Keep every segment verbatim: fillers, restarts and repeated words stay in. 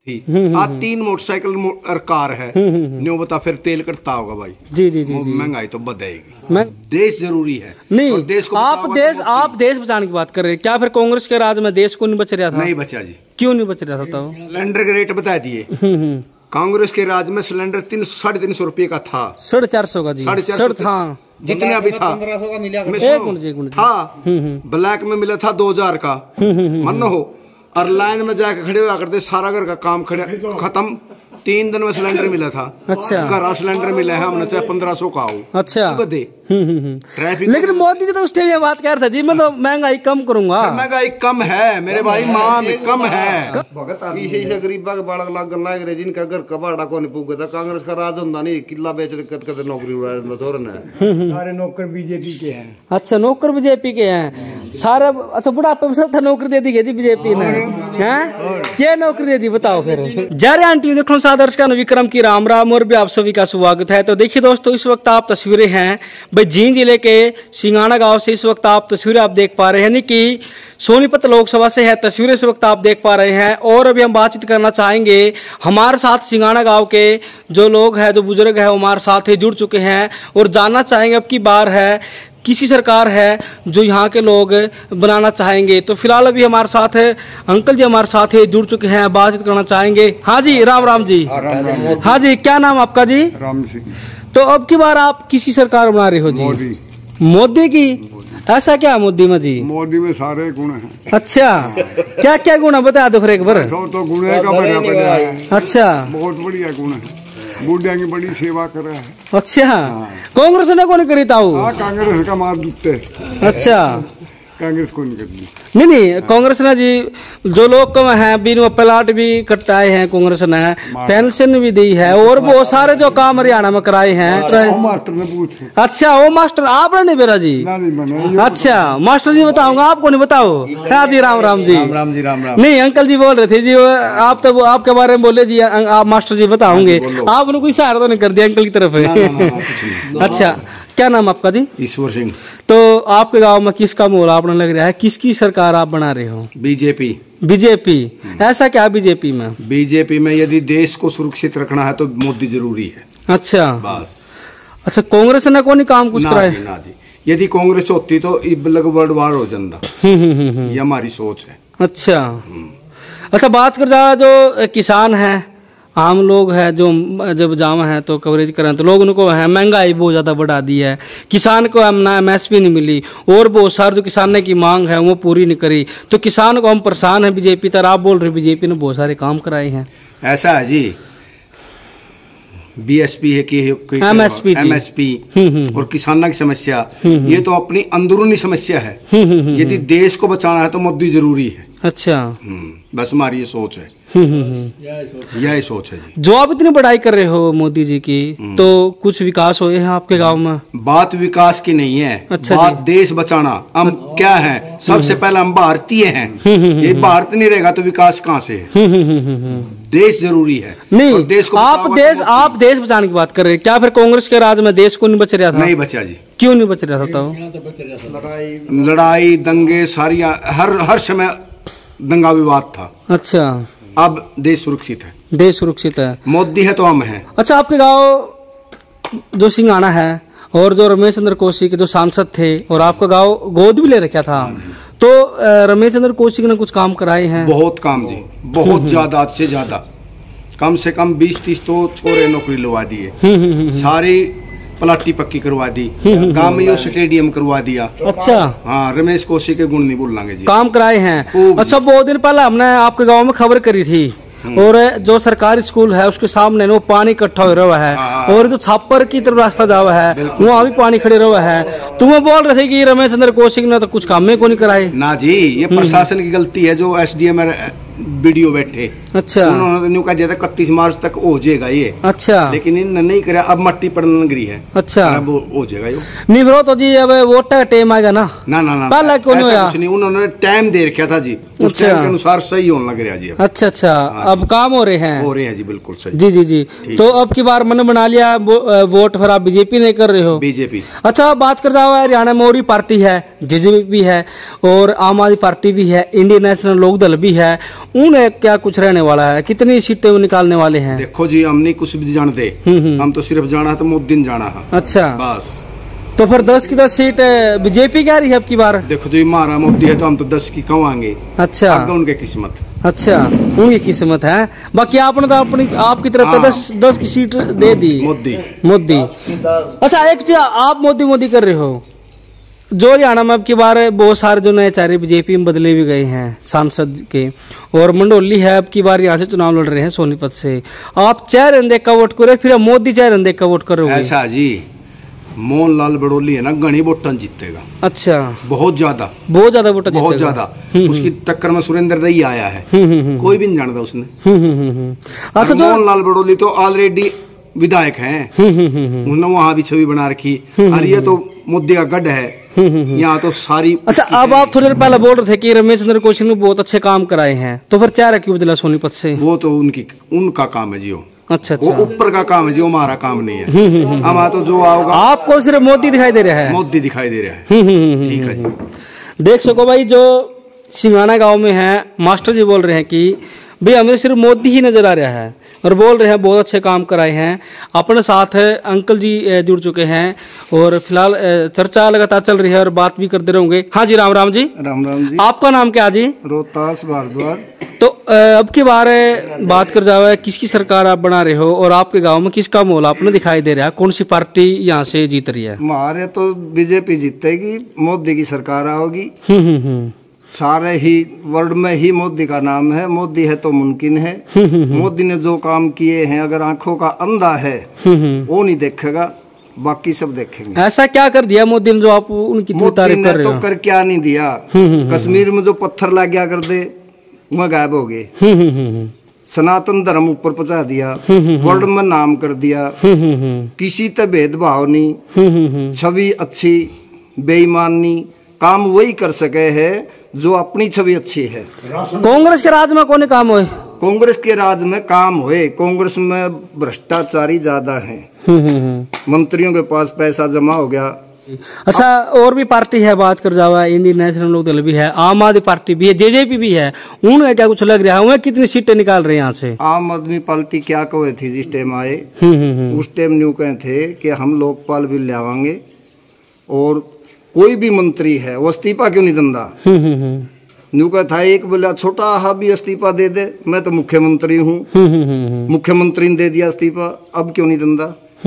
थी। आज तीन मोटरसाइकिल और कार है, न्यू बता फिर तेल कटता होगा भाई। जी जी जी जी महंगाई तो बढ़ेगी। देश जरूरी है नहीं, और देश को आप देश तो आप देश बचाने की बात कर रहे हैं, क्या फिर कांग्रेस के राज में देश को नहीं बच रहा था? नहीं बचा जी। क्यों नहीं बच रहा था? सिलेंडर के रेट बता दिए। कांग्रेस के राज में सिलेंडर तीन साढ़े तीन सौ रुपये का था, साढ़े चार सौ का जी, साढ़े चार सौ हाँ जितने अभी था पंद्रह सौ का मिला एक मिनट एक मिनट था, ब्लैक में मिला था दो हजार का मन हो, और लाइन में जाकर खड़े हुआ करते सारा घर का काम खड़े खत्म। तीन दिन में सिलेंडर मिला था। अच्छा, घर सिलेंडर मिला है हमने चाहे पंद्रह सौ का हो। अच्छा दे ट्रैफिक। लेकिन मोदी जी तो उस टाइम बात कर रहे थे जी मैं तो महंगाई कम करूंगा। महंगाई कम है मेरे भाई, मान कम है। इसे गरीबा के बालक लाग लाग रहे जिनका घर कबाड़ा को नहीं पूछता। कांग्रेस का राज होता नहीं, किला बेच कद कद नौकरी है। सारे नौकर बीजेपी के हैं। अच्छा नौकर बीजेपी के हैं सारे। अच्छा बुढ़ापे में सब था नौकरी दे दी गई जी बीजेपी ने, हैं क्या नौकरी दे दी बताओ फिर। जय आंटी देखो सादर्श का विक्रम की राम राम और भी आप सभी का स्वागत है। तो देखिए दोस्तों इस वक्त आप तस्वीरें हैं भाई जींद जिले के सिंगाना गांव से। इस वक्त आप तस्वीरें आप देख पा रहे हैं यानी कि सोनीपत लोकसभा से है तस्वीरें इस वक्त आप देख पा रहे हैं। और अभी हम बातचीत करना चाहेंगे हमारे साथ सिंगाना गांव के जो लोग हैं जो बुजुर्ग है हमारे साथ ही जुड़ चुके हैं और जानना चाहेंगे अब की बार है किसी सरकार है जो यहाँ के लोग बनाना चाहेंगे। तो फिलहाल अभी हमारे साथ है अंकल जी हमारे साथ ही जुड़ चुके हैं, बातचीत करना चाहेंगे। हाँ जी राम राम जी। हाँ जी क्या नाम आपका जी? राम सिंह। तो अब की बार आप किसकी सरकार बना रहे हो जी? मोदी। मोदी की? ऐसा क्या मोदी में जी? मोदी में सारे गुण हैं। अच्छा क्या क्या गुण है बता दो फिर एक बार। तो गुण है। अच्छा बहुत बढ़िया गुण है, बूढ़िया की बड़ी सेवा कर रहा है। अच्छा कांग्रेस ने कौन करी था? कांग्रेस का मार दूते। अच्छा कांग्रेस को नहीं करती। नहीं नहीं कांग्रेस ने जी जो लोग कम है बिन प्लाट भी कटाए हैं, कांग्रेस ने पेंशन भी दी है और बहुत सारे जो काम हरियाणा में कराए हैं। मास्टर ने पूछे। अच्छा वो मास्टर आपने नहीं बेरा जी? अच्छा मास्टर जी बताऊंगा आपको नहीं बताओ। हाँ जी राम राम जी। राम राम जी राम राम। नहीं अंकल जी बोल रहे थे जी आप तो आपके बारे में बोले जी आप मास्टर जी बताओगे। आपने कोई सहारा तो नहीं कर दिया अंकल की तरफ? अच्छा क्या नाम आपका जी? ईश्वर सिंह। तो आपके गांव में किसका माहौल आपने लग रहा है, किसकी सरकार आप बना रहे हो? बीजेपी। बीजेपी? ऐसा क्या बीजेपी में? बीजेपी में यदि देश को सुरक्षित रखना है तो मोदी जरूरी है। अच्छा बस। अच्छा कांग्रेस ने कौन काम कुछ कराया? ना जी, यदि कांग्रेस होती तो लगभग वर्ल्ड वार हो जाता। ये हमारी सोच है। अच्छा अच्छा बात कर जा जो किसान है आम लोग है जो जब जामा है तो कवरेज करें तो लोग उनको है महंगाई बहुत ज्यादा बढ़ा दी है, किसान को हम ना एम एस पी नहीं मिली और बहुत सारे जो किसान की मांग है वो पूरी नहीं करी, तो किसान को हम परेशान है बीजेपी तर। आप बोल रहे बीजेपी ने बहुत सारे काम कराए हैं। ऐसा है जी, बीएसपी है कि एमएसपी एमएसपी और किसानों की समस्या ये तो अपनी अंदरूनी समस्या है। यदि देश को बचाना है तो मोदी जरूरी है। अच्छा बस हमारी ये सोच है, यही सोच है जी। जो आप इतनी बढ़ाई कर रहे हो मोदी जी की तो कुछ विकास हुए हैं आपके गांव में? बात विकास की नहीं है। अच्छा बात देश बचाना। हम क्या है सबसे पहले हम भारतीय हैं। ये भारत नहीं रहेगा तो विकास कहाँ से है? देश जरूरी है। नहीं देश को आप देश तो आप देश बचाने की बात कर रहे हैं, क्या फिर कांग्रेस के राज में देश को नहीं बच रहा था? नहीं बचा जी। क्यों नहीं बच रहा था? लड़ाई दंगे सारी हर हर समय दंगा विवाद था। अच्छा अब देश सुरक्षित है। देश सुरक्षित है, मोदी है तो हम हैं। अच्छा आपके गांव जो सिंगाना है और जो रमेश चंद्र कौशिक जो सांसद थे और आपका गांव गोद भी ले रखा था, तो रमेश चंद्र कौशिक ने कुछ काम कराए हैं? बहुत काम जी, बहुत ज्यादा से ज्यादा, कम से कम बीस तीस तो छोरे नौकरी लगा दिए, सारी पलाटी पक्की करवा दी, गांव में स्टेडियम करवा दिया। अच्छा हाँ रमेश कौशिक के गुण नहीं बोलेंगे जी, काम कराए हैं। अच्छा बहुत दिन पहले हमने आपके गांव में खबर करी थी और जो सरकारी स्कूल है उसके सामने वो पानी इकट्ठा हो रहा है और जो छापर की तरफ रास्ता जावा है वहाँ भी पानी खड़े रहा है। तुम्हें बोल रहे थे कि रमेश चंद्र कौशिक ने तो कुछ काम में को नहीं कराए। ना जी ये प्रशासन की गलती है जो एस डी एम वीडियो बैठे। अच्छा उन्होंने न्यू कहा था इकतीस मार्च तक हो जाएगा ये। अच्छा लेकिन इन्होंने नहीं कराया, अब मट्टी पड़ने लग रही है। अच्छा अब हो जाएगा ये। नहीं ब्रो तो जी अब वोट का टाइम आएगा ना? ना ना ना पहले क्यों नहीं होया? नहीं उन्होंने टाइम दे रखा था जी, उस टाइम के अनुसार सही होने लग रहा जी। अच्छा अच्छा अब काम हो रहे हैं? हो रहे हैं जी बिल्कुल सही। जी जी जी तो अब की बार मन बना लिया वोट फिर आप बीजेपी नहीं कर रहे हो? बीजेपी। अच्छा बात कर जाओ हरियाणा में और पार्टी है जेजेपी भी है और आम आदमी पार्टी भी है, इंडियन नेशनल लोकदल भी है, उन्हें क्या कुछ रहने बनने वाला है, कितनी सीटें वो निकालने वाले हैं? देखो जी, हम नहीं कुछ भी जानते, हम तो सिर्फ जाना है तो मोदी ने जाना है अच्छा, बस। तो फिर दस की दस सीट बीजेपी क्या रही है अब की बार? देखो जी, हमारा मोदी है तो हम तो दस की कमाएंगे। अच्छा, आगे उनके किस्मत। अच्छा, उनकी किस्मत है। बाकी आपने तो अपनी आपकी तरफ हाँ। दस दस की सीट दे दी मोदी मोदी। अच्छा, एक चीज आप मोदी मोदी कर रहे हो, जो हरियाणा में अब की बार बहुत सारे जो नए चेहरे बीजेपी में बदले भी गए हैं सांसद के, और मंडोली है अब की बार यहाँ से चुनाव लड़ रहे हैं सोनीपत से। आप चेहरे देख का वोट करो फिर मोदी चेहरे देख का वोट करोगे? ऐसा जी, मोहन लाल बड़ोली है ना, गणी वोटन जीतेगा। अच्छा, बहुत ज्यादा, बहुत ज्यादा वोट बहुत ज्यादा। उसकी टक्कर में सुरेंद्र रई आया है, कोई भी नहीं जानता उसने। अच्छा, जो मोहन लाल बड़ोली तो ऑलरेडी विधायक हैं, उन्होंने वहाँ भी छवि बना रखी, और ये तो मुद्दे का गढ़ है यहाँ तो सारी। अच्छा, अब आप थोड़ी देर पहले बोल रहे थे कि रमेश चंद्र कौशिक ने बहुत अच्छे काम कराए हैं, तो फिर चेहरा क्यों बदला सोनीपत से? वो तो उनकी उनका काम है जी, वो अच्छा वो अच्छा, ऊपर का काम है जी, हमारा काम नहीं है। हमारा तो जो आओगा, आपको सिर्फ मोदी दिखाई दे रहा है? मोदी दिखाई दे रहा है। ठीक है जी। देख सको भाई, जो सिंगाना गांव में है मास्टर जी बोल रहे हैं कि भाई हमें सिर्फ मोदी ही नजर आ रहा है, और बोल रहे हैं बहुत अच्छे काम कराए हैं। अपने साथ अंकल जी जुड़ चुके हैं और फिलहाल चर्चा लगातार चल रही है और बात भी करते रहेंगे। हाँ जी, राम राम जी। राम राम जी। आपका नाम क्या जी? रोहतास भारद्वाज। तो अब की बार बात कर जाए, किसकी सरकार आप बना रहे हो और आपके गांव में किसका मोल आपने दिखाई दे रहा है? कौन सी पार्टी यहाँ से जीत रही है? हमारे तो बीजेपी जीतेगी, मोदी की सरकार आओगी। हम्म हम्म हम्म सारे ही वर्ल्ड में ही मोदी का नाम है, मोदी है तो मुमकिन है। मोदी ने जो काम किए हैं, अगर आंखों का अंधा है वो नहीं देखेगा, बाकी सब देखेंगे। ऐसा क्या कर दिया मोदी ने जो आप उनकी तारीफ कर रहे हो? तो कर क्या नहीं दिया। कश्मीर में जो पत्थर लग गया कर दे, वह गायब हो गए। सनातन धर्म ऊपर पहुंचा दिया, वर्ल्ड में नाम कर दिया, किसी ते भेदभाव नहीं, छवि अच्छी, बेईमानी, काम वही कर सके है जो अपनी छवि अच्छी है। कांग्रेस के राज में कौन काम हुए? कांग्रेस के राज में काम हुए, कांग्रेस में भ्रष्टाचारी ज्यादा है, मंत्रियों के पास पैसा जमा हो गया। अच्छा, और भी पार्टी है, बात कर जावा, इंडियन नेशनल लोक दल भी है, आम आदमी पार्टी भी है, जेजेपी भी है, उन्हें क्या कुछ लग रहा है? उन्हें कितनी सीटें निकाल रहे हैं यहाँ से? आम आदमी पार्टी क्या कहे थी जिस टाइम आए, उस टाइम न्यू कहे थे कि हम लोकपाल बिल लावांगे, और कोई भी मंत्री है वो इस्तीफा क्यों नहीं दंदा। न्यू का था एक बोला छोटा हा भी इस्तीफा दे दे, मैं तो मुख्यमंत्री हूँ, मुख्यमंत्री ने दे दिया इस्तीफा, अब क्यों नहीं दंदा।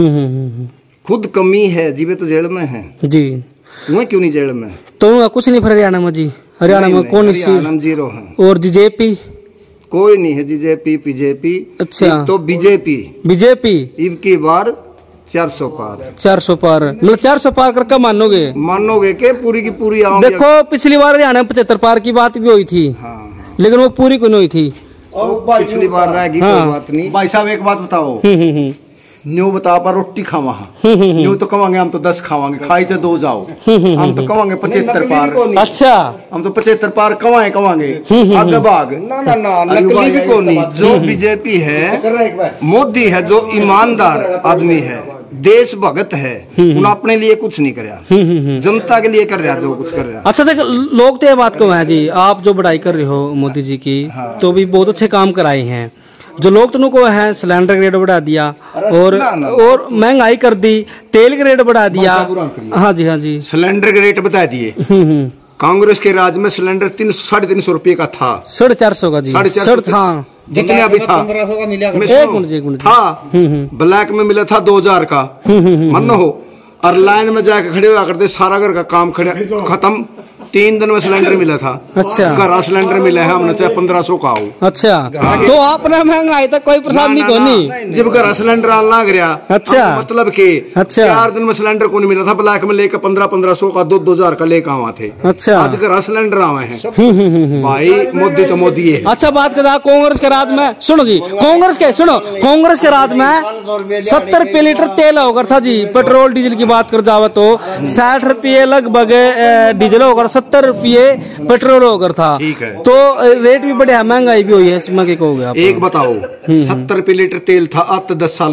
खुद कमी है, जीवे तो जेल में है जी, वह क्यों नहीं जेल में? तो कुछ नहीं फिर हरियाणा में जी, हरियाणा में कौन सी? जीरो है। और बीजेपी कोई नहीं है, बीजेपी बीजेपी। अच्छा, तो बीजेपी बीजेपी इनकी बार चार सौ पार, चार सौ पार, मतलब चार सौ पार करके मानोगे? मानोगे के पूरी की पूरी आओ। देखो पिछली बार हरियाणा में पचहत्तर पार की बात भी हुई थी, हाँ, हाँ। लेकिन वो पूरी क्यों नहीं हुई थी? पिछली बार रहेगी, हाँ। कोई बात नहीं। भाई साहब एक बात बताओ, न्यू बता पर रोटी खावा, न्यू तो कमांगे हम तो दस खावांगे, खाई तो दो जाओ, हम तो कमांगे पचहत्तर पार। अच्छा, हम तो पचहत्तर पार कमाए कमांगे, आगे भाग ना ना ना, नकली भी को नहीं। जो बीजेपी है, मोदी है जो ईमानदार आदमी है, देश भगत है, उन्होंने अपने लिए कुछ नहीं कराया, जनता के लिए कर रहा जो कुछ कर रहा। अच्छा, देख लोग तो ये बात को है जी, आप जो बढ़ाई कर रहे हो मोदी जी की, हाँ। तो भी बहुत अच्छे काम कराए हैं। जो लोग तो उनको है सिलेंडर रेट बढ़ा दिया और ना, ना, और महंगाई कर दी, तेल का रेट बढ़ा दिया। हाँ जी, हाँ जी, सिलेंडर के रेट बता दिए। कांग्रेस के राज में सिलेंडर तीन साढ़े तीन सौ रुपये का था, साढ़े चार सौ का जी, साढ़े चार था, जितना भी था पंद्रह सौ का मिला था, ब्लैक में मिला था दो हजार का, मन हो, और लाइन में जाकर खड़े हुआ करते, सारा घर का काम खड़े खत्म, तीन दिन में सिलेंडर मिला था। अच्छा, घर सिलेंडर मिला है, हमने चाहे पंद्रह सौ का हो। अच्छा, तो आपने महंगाई तक कोई परेशानी को नहीं, जब घर सिलेंडर आना गया। अच्छा, मतलब के अच्छा, चार दिन में सिलेंडर को नहीं मिला था, ब्लैक में लेकर पंद्रह पंद्रह सौ का दो दो हजार का लेकर आवा थे। अच्छा, आज घर सिलेंडर आवे हैं भाई, मोदी तो मोदी है। अच्छा, बात कर कांग्रेस के राज में, सुनो जी, कांग्रेस के सुनो कांग्रेस के राज में सत्तर रुपये लीटर तेल होकर था जी, पेट्रोल डीजल की बात कर जाओ तो साठ रुपये लगभग डीजल होकर, सत्तर रुपये पेट्रोल होकर था। ठीक है, तो रेट भी बढ़िया, महंगाई भी हुई है, इसमें क्या कहोगे आप? एक बताओ, सत्तर रुपये लीटर तेल था आज दस साल पर,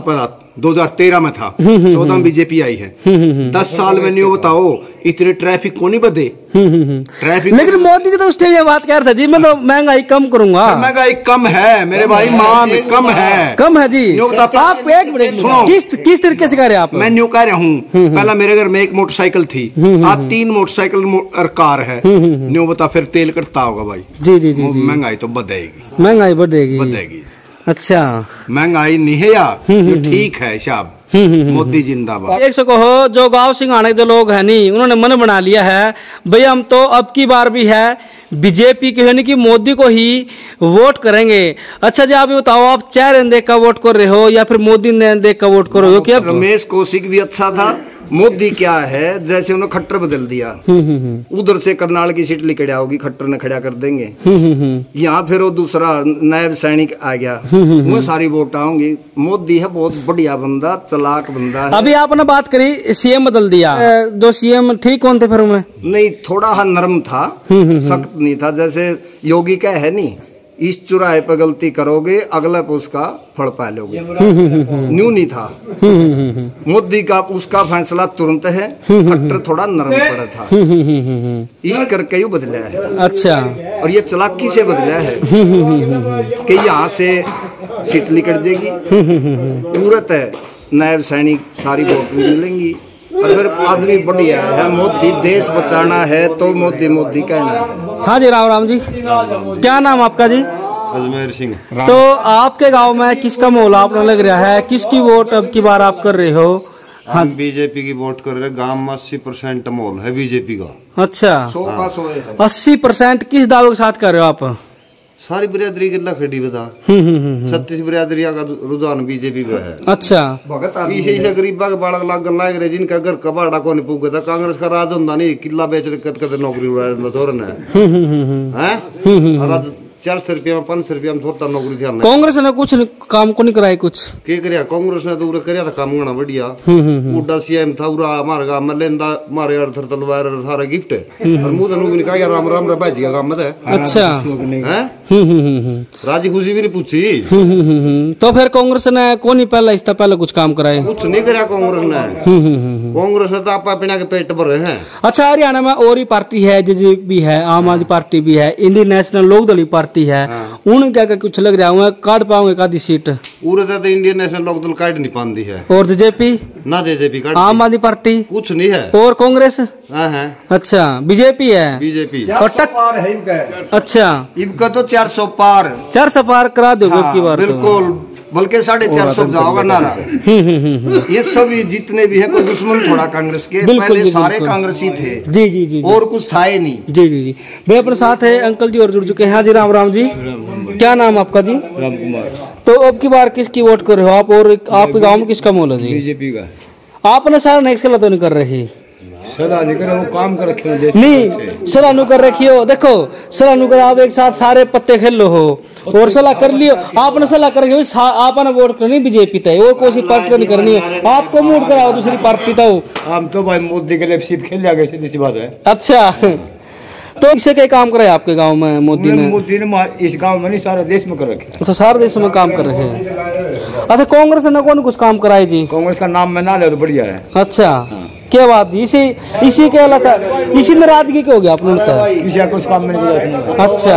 दो हजार तेरह में था, चौदह में बीजेपी आई है। दस साल में नहीं बताओ इतने ट्रैफिक को नहीं बदे ट्रैफिक। लेकिन मोदी जी तो उस टाइम ये बात कह रहे थे जी मैं तो महंगाई कम करूंगा। महंगाई कम है मेरे भाई, मान कम है, कम है जी। आप एक मिनट सुनो, किस किस तरीके से कह रहे हैं आप? मैं न्यू कह रहा हूँ, पहला मेरे घर में एक मोटरसाइकिल थी, आज तीन मोटरसाइकिल और कार है। न्यू बता फिर तेल कटता होगा भाई। जी जी जी जी। महंगाई तो बढ़ेगी, महंगाई बढ़ेगी बढ़ेगी। अच्छा, महंगाई नहीं है यार, ये ठीक है साहब। मोदी जिंदाबाद। एक सौ कहो जो गांव सिंघाने जो लोग हैं नहीं, उन्होंने मन बना लिया है भाई हम तो अब की बार भी है बीजेपी के यानी कि मोदी को ही वोट करेंगे। अच्छा जी आप ये बताओ, आप चेहरे देख कर वोट कर रहे हो या फिर मोदी ने देख कर वोट कर रहे हो? क्या रमेश कौशिक भी अच्छा था, मोदी क्या है जैसे उन्होंने खट्टर बदल दिया। उधर से करनाल की सीट लेके आओगी, खट्टर ने खड़ा कर देंगे। यहाँ फिर वो दूसरा नायब सैनिक आ गया, वो सारी वोट आऊंगी। मोदी है बहुत बढ़िया बंदा, चलाक बंदा है। अभी आपने बात करी सीएम बदल दिया, जो सीएम ठीक कौन थे फिर उनमें? नहीं, थोड़ा हा नरम था, सख्त नहीं था। जैसे योगी का है नहीं, इस चुराहे पर गलती करोगे अगला पे उसका फल पा लोगे, न्यू नहीं था। मोदी का उसका फैसला तुरंत है, खट्टर थोड़ा नरम पड़ा था, इस करके यू बदला है। अच्छा, और ये चालाकी से बदला है कि यहाँ से सीट निकट जाएगी, पूरत है नायब सैनिक सारी वोट मिलेंगी। और फिर आदमी बढ़िया है, मोदी देश बचाना है तो मोदी मोदी कहना है। हाँ जी, राम राम जी, क्या नाम आपका जी? अजमेर सिंह। तो आपके गांव में किसका माहौल आपने लग रहा है, किसकी वोट अब की बार आप कर रहे हो? हाँ, बीजेपी की वोट कर रहे हैं। गांव में अस्सी परसेंट माहौल है बीजेपी का। अच्छा, सौ का सौ है। अस्सी परसेंट किस दावे के साथ कर रहे हो आप? सारी बिरादरी की लखड़ी बता, छत्तीस बिरादरी का रुझान बीजेपी का है। अच्छा, पीछे से गरीबा के बालक लाग लाग रहे जिनका घर कबाड़ा को नहीं पूगा था। कांग्रेस का राज होता नहीं, किला बेच कद कद नौकरी उड़ा है। चार सौ रुपया में पाँच सौ रुपया में थोड़ा नौकरी थी। कांग्रेस ने कुछ काम को नहीं कराया कुछ के कराया? कांग्रेस ने तो उरे कराया था काम करना बढ़िया। उड़ा सीएम था उरा हमारे गांव में लेंदा मारे यार थर तलवार सारा गिफ्ट और मुंह तो नहीं कहा यार राम राम रा बाजी का काम मत है। अच्छा, हैं राजी खुशी भी नहीं पूछी। तो फिर कांग्रेस ने कौन ही पहला इसका पहले कुछ काम कराया? कुछ नहीं कराया कांग्रेस ने। कांग्रेस ने तो आप अपना के पेट भर रहे हैं। अच्छा, हरियाणा में और ही पार्टी है, जेजेपी भी है, आम आदमी पार्टी भी है, इंडियन नेशनल लोकदल पार्टी है। उन क्या क्या कुछ लग रहा है काट पाओगे कादी सीट? पूरे तो इंडियन नेशनल लोकदल काट नहीं पाती है। और जेजेपी ना जेजेपी काट, आम आदमी पार्टी कुछ नहीं है। और कांग्रेस? हाँ है। अच्छा, बीजेपी है। बीजेपी और टक पार है इनका। अच्छा, इनका तो चार सौ पार चार सौ पार करा दोगे हाँ, की बार? बिल्कुल, बल्कि साढ़े चार सौ जाओगा नारा। ये सभी जितने भी है कोई दुश्मन थोड़ा कांग्रेस के, पहले सारे कांग्रेसी थे। जी जी जी, और कुछ था ही नहीं। जी जी जी। भाई अपने साथ है अंकल जी और जुड़ चुके हैं। हाँ जी, राम राम जी, क्या नाम आपका जी? राम कुमार। तो अब की बार किसकी वोट कर रहे हो आप, और आपके गांव में किसका मोल है जी? बीजेपी का। आपने सारा नेक्स्ट तो नहीं कर रही? सलाह नहीं कर, वो काम कर रखे हैं। नहीं, सलाह नु कर रखी हो। देखो सलाह नु कर, आप एक साथ सारे पत्ते खेल लो हो और सलाह कर लियो। आपने सलाह कर रखी हो, आपने वोट करनी बीजेपी तय और कोई सी पार्टी नहीं करनी है। आपको मूड कराओ दूसरी पार्टी तो हम तो भाई मोदी के लिए सीट खेल लिया, सीधी सी बात है। अच्छा, तो इससे क्या काम कराए आपके गांव में मोदी ने? मोदी ने इस गांव में नहीं सारे देश में कर रखे। अच्छा, सारे देश में काम कर रहे हैं। अच्छा, कांग्रेस ने कौन कुछ काम कराए जी? कांग्रेस का नाम में ना ले तो बढ़िया है। अच्छा, क्या बात जी? इसी इसी के अलावा इसी नाराजगी क्यों हो गया आपने? किसी का कुछ काम में नहीं। अच्छा,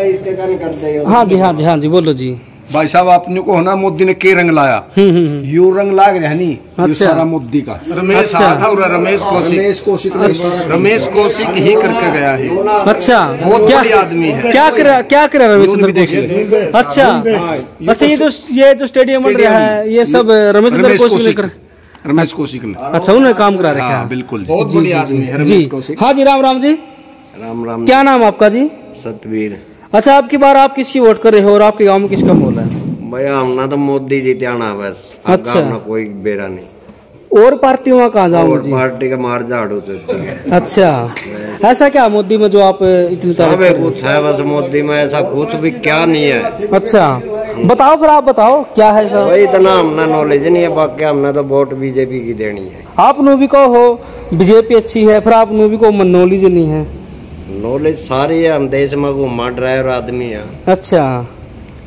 हाँ जी हाँ जी हाँ जी, बोलो जी। भाई साहब आपने को होना मोदी ने के रंग लाया, यू रंग लाग रहा नहीं। ये सारा मोदी का। रमेश अच्छा। था उरा, रमेश कौशिक रमेश कौशिक रमेश कौशिक ही करके गया है। अच्छा, बहुत क्या बड़ी आदमी है। क्या कर क्या कर रमेश चंद्र कौशिक? अच्छा अच्छा, ये जो ये जो स्टेडियम बन रहा है ये सब रमेश चंद्र कौशिक ने कर रमेश कौशिक ने। अच्छा, उन्होंने काम करा रखा है। बिल्कुल, बहुत बड़ी आदमी है जी। रमेश कौशिक। हाँ जी, राम राम जी, राम राम। क्या नाम आपका जी? सतवीर। अच्छा, आपकी बार आप किसकी वोट कर रहे हो और आपके गाँव में किसका मोल है? भैया हमने तो मोदी जी त्याना बस। अच्छा। गाँव में कोई बेरा नहीं। और पार्टी वहाँ कहाँ जाओगे और जी? पार्टी का मार झाड़ू से। अच्छा, ऐसा क्या मोदी में जो आप इतनी तारीफ सब कर रहे कुछ है बस मोदी में, ऐसा कुछ भी क्या नहीं है। हो? अच्छा, बताओ फिर, आप बताओ क्या है सब? वही इतना हमने नॉलेज नहीं है, बाकी हमने तो वोट बीजेपी की देनी है। आप नु भी कहो बीजेपी अच्छी है, फिर आप नु भी को नॉलेज नहीं है? नॉलेज सारी है, हम देश में घूमा ड्राइवर आदमी है। अच्छा,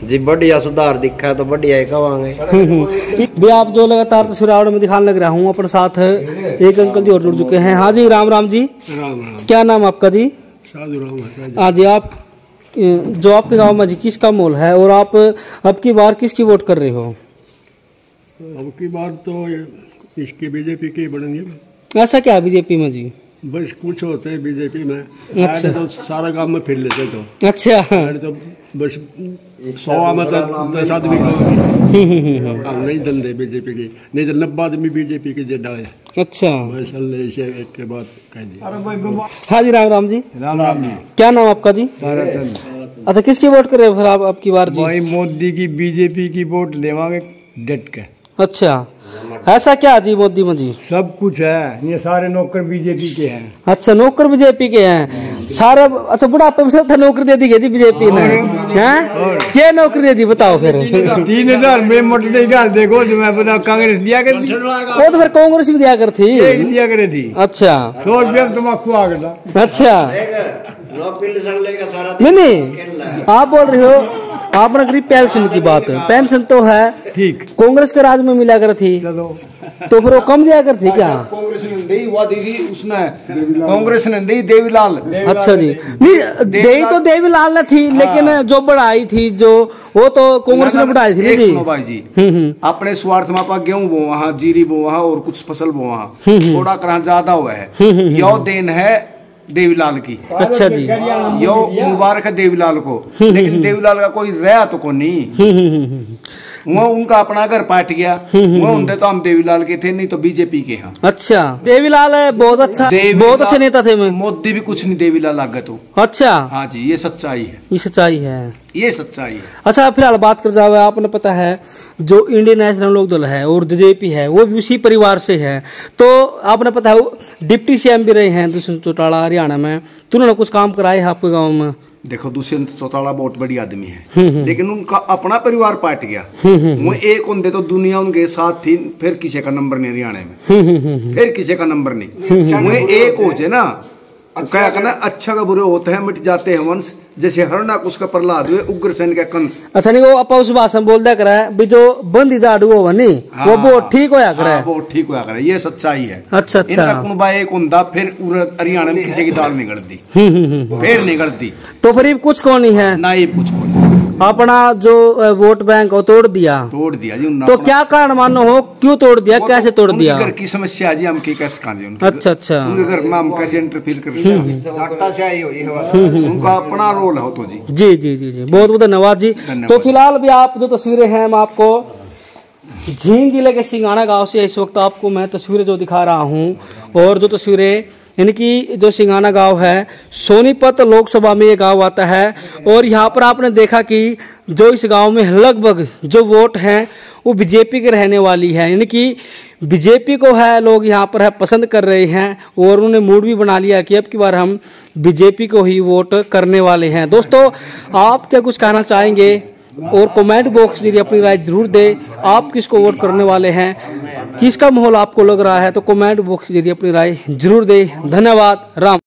जी बढ़िया सुधार दिखा है तो बढ़िया ही कवांगे। भी आप जो लगातार तस्वीर में दिखाने लग रहा हूँ, अपने साथ एक अंकल जी और जुड़ चुके हैं। हाँ जी, राम राम जी। राम राम। क्या नाम आपका जी? साधु राम। हाँ जी, आप जो आपके गांव में जी किसका मोल है और आप अब की बार किसकी वोट कर रहे हो? अब की बार तो इसकी बीजेपी की बढ़ेंगे। ऐसा क्या बीजेपी में जी? बस कुछ होते हैं बीजेपी में। अच्छा। तो सारा गांव में फिर लेते तो अच्छा। तो बस सौ आदमी तो दस आदमी का नहीं धंधे बीजेपी की, नहीं तो नब्बे आदमी बीजेपी के जेडा है। अच्छा, इसे एक के बाद कह दिया। हाँ जी, राम राम जी। राम राम जी। क्या नाम आपका जी? अच्छा, किसकी वोट कर रहे हो फिर आप अब की बार जी? भाई मोदी की बीजेपी की वोट देवांगे डट के। अच्छा, ऐसा क्या जी मोदी में जी? सब कुछ है, ये सारे नौकर बीजेपी के हैं। अच्छा, नौकर बीजेपी के हैं सारे। अच्छा, बुढ़ापे में सब नौकरी दे दी गई जी बीजेपी ने, हैं? क्या नौकरी दे दी बताओ फिर? तीन हजार में मोटे डाल देखो जो मैं बताऊँ, कांग्रेस दिया कर दी। वो तो फिर कांग्रेस भी दिया कर थी। एक दिया करे थी। अच्छा। सौ रुपया तम्बाकू आ गया। अच्छा, नहीं नहीं, आप बोल रहे हो आपने करी पेंशन की बात। पेंशन तो है ठीक, कांग्रेस के राज में मिला कर थी, चलो तो फिर वो कम दिया कर थी क्या? कांग्रेस ने दी हुआ दीदी उसने, कांग्रेस ने दी देवीलाल। अच्छा जी, नहीं दे तो देवीलाल ने थी, लेकिन जो बढ़ाई थी जो वो तो कांग्रेस ने बढ़ाई थी जी। सुनो भाई जी, अपने स्वार्थ में आपा गेहूं बो वहाँ, जीरी बो वहाँ और कुछ फसल बो वहाँ, थोड़ा करा ज्यादा हुआ है। यो देन है देवीलाल की। अच्छा जी, यो मुबारक है देवीलाल को, लेकिन देवीलाल का कोई रहा तो को नहीं। वो उनका अपना घर पाट गया, वो उनसे तो हम देवीलाल के थे, नहीं तो बीजेपी के हैं। अच्छा, देवीलाल बहुत अच्छा, बहुत अच्छे नेता थे। मैं मोदी भी कुछ नहीं देवीलाल आगे तो। अच्छा, हाँ जी, ये सच्चाई है, ये सच्चाई है, ये सच्चाई है। अच्छा, फिलहाल बात कर जाओ, आपने पता है जो इंडियन नेशनल लोक दल है और बीजेपी है वो भी उसी परिवार से है। तो आपने पता है डिप्टी सीएम भी रहे हैं दुष्यंत चौटाला हरियाणा में, तो उन्होंने कुछ काम कराए हैं आपके गाँव में? देखो, दुष्यंत चौटाला बहुत बड़ी आदमी है, लेकिन उनका अपना परिवार पाट गया। वो एक होंगे तो दुनिया उनके साथ थी, फिर किसी का नंबर नहीं हरियाणा में, फिर किसी का नंबर नहीं। वो एक हो जाए ना, क्या कहना, अच्छा का बुरे होते हैं, मिट जाते हैं वंश, जैसे हरनाक उसका प्रहलाद हुए उग्रसेन का कंस। अच्छा, नहीं वो अपा उस भाषा में बोल दिया करा है भी जो बंदी जाडू हो नहीं, हाँ, वो बहुत ठीक होया करा है। हाँ, वो ठीक होया करा, ये सच्चाई है। अच्छा अच्छा, इनका कुनबा एक हुंदा, फिर हरियाणा में किसी की दाल निकल दी, फिर निकल दी, तो फिर कुछ को नहीं है ना ये कुछ को अपना जो वोट बैंक वो तोड़ दिया, तोड़ दिया जी। तो क्या कारण मानो हो, क्यों तोड़ दिया, कैसे तोड़ दिया? घर की समस्या जी, हम की कैसे कांजे उनके। अच्छा अच्छा, उनके घर में हम कैसे इंटरफीयर कर सकते हैं, उनका अपना रोल है तो जी। जी जी जी जी, बहुत बहुत धन्यवाद जी। तो फिलहाल भी आप जो तस्वीरें हैं, मैं आपको जींद जिले के सिंगाना गांव से इस वक्त आपको मैं तस्वीरें जो दिखा रहा हूं, और जो तस्वीरें इनकी जो सिंगाना गांव है, सोनीपत लोकसभा में ये गांव आता है। और यहाँ पर आपने देखा कि जो इस गांव में लगभग जो वोट हैं वो बीजेपी के रहने वाली है, यानी कि बीजेपी को है लोग यहाँ पर है पसंद कर रहे हैं, और उन्होंने मूड भी बना लिया कि अब की बार हम बीजेपी को ही वोट करने वाले हैं। दोस्तों, आप क्या कुछ कहना चाहेंगे और कमेंट बॉक्स जरिए अपनी राय जरूर दें। आप किसको वोट करने वाले हैं, किसका माहौल आपको लग रहा है, तो कमेंट बॉक्स जरिए अपनी राय जरूर दें। धन्यवाद। राम।